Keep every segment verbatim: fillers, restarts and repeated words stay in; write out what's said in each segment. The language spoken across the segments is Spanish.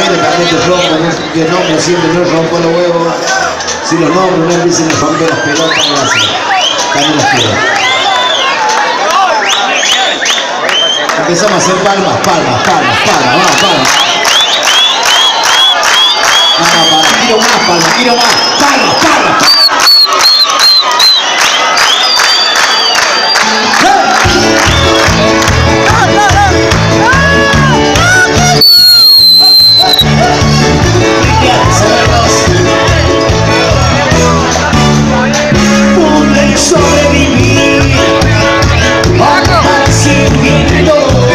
viene caliente el rompo, no, que nombre siempre no rompo los huevos. Si los nombres no empiezan a romper las pelotas, no hacen. También las pelotas. Empezamos a hacer palmas, palmas, palmas, palmas, vamos, palmas. No, no, palmas, quiero más, palmas, quiero más, palmas, palmas. Pude sobrevivir al siguiendo.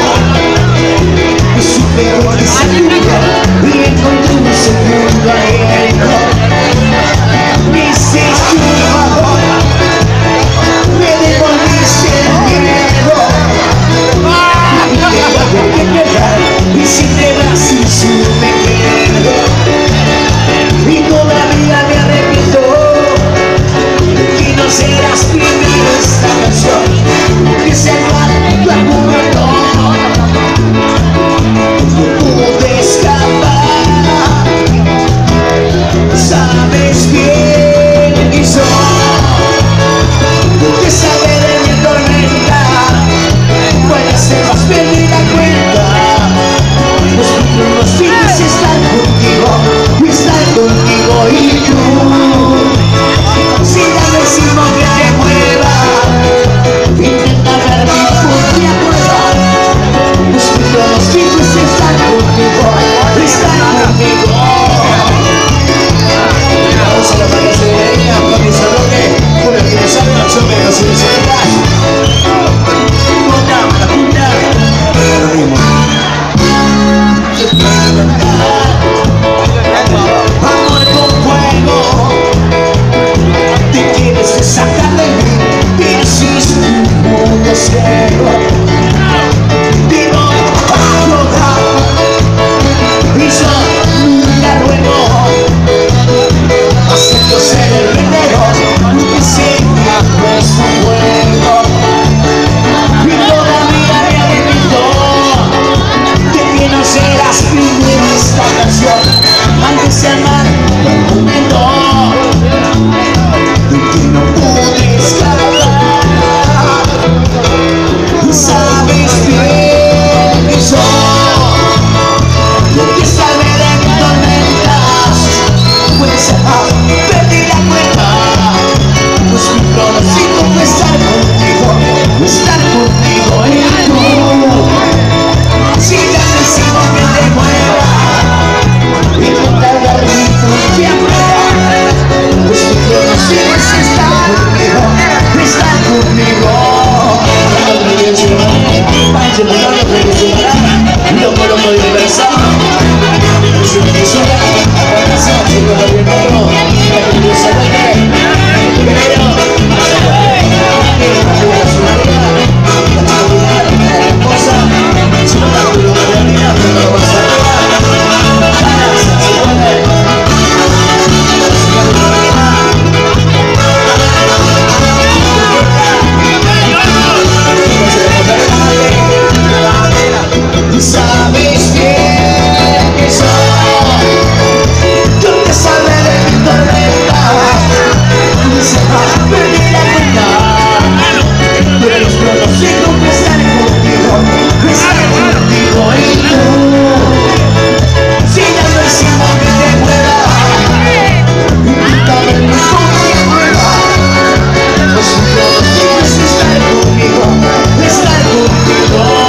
Supe con esa lluvia y encontré un segundo aliento. Me hiciste un favor, me devolviste el miedo. Y tengo que quedar, y si te vas y si me quedo. Y todavía me arrepiento que no serás primero esta canción, que se va tu argumento. No pude escapar, sabes bien que soy, que sabe de mi tormenta, puede ser más perdí la cuenta. Los fines estar contigo, estar contigo y tú. Si ya decimos que te mueva, intenta verme porque a prueba. Busco los fines estar contigo, estar contigo. Vamos a la parece de ella, con mi saloque, una que me salga, yo me lo sé celebrar. Punta, la punta, lo mismo. Amor con fuego, te quieres sacar de mí, te hiciste un mundo ciego. Digo, afloja, y yo la ruego, acepto ser el vendedor, que se me ha puesto fuego. Y todavía me arrepiento de que no serás primero esta canción, antes de amar el momento, de que no pude escapar. Sabes bien que soy lo que sabe de mis tormentas, pues perdí la cuenta. Pues mi propósito fue estar contigo, estar contigo y tú. Si ya decimos que te mueva, intentar dar mi propia prueba. Pues mi propósito es estar conmigo, estar conmigo. Pancho, no lo puedes separar, loco, loco de inversor. Es una persona, abraza, se lo doy el otro, la que te sabe, pero, no se puede, la que la sonaría, la chica de la esposa, si no la tuyo de la vida, pero lo vas a llevar, ganas, se puede. Sabes bien que soy, yo te salvé de mi tormenta, se va a perder la cuenta, pero los propósitos que estar contigo, estar contigo y tú. Si ya no hicimos que te mueva, invita a verme como te mueva, pues si todos quieres estar conmigo, estar contigo.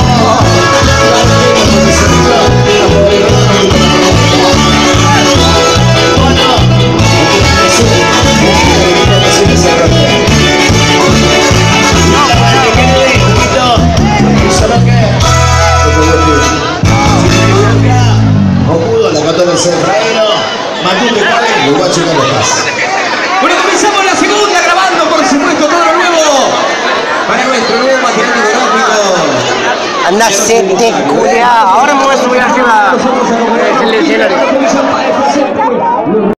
Bueno, comenzamos la segunda grabando, por supuesto, todo lo nuevo para nuestro nuevo material discográfico. Andá, se te culia. Ahora me voy a subir arriba del escenario.